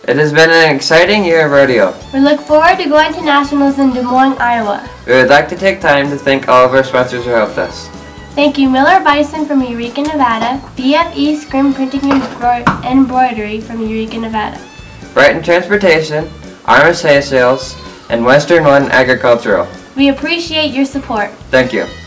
It has been an exciting year of rodeo. We look forward to going to nationals in Des Moines, Iowa. We would like to take time to thank all of our sponsors who helped us. Thank you Miller Bison from Eureka, Nevada, BFE Scrim Printing and Embroidery from Eureka, Nevada, Brighton Transportation, RMSA Sales, and Western One Agricultural. We appreciate your support. Thank you.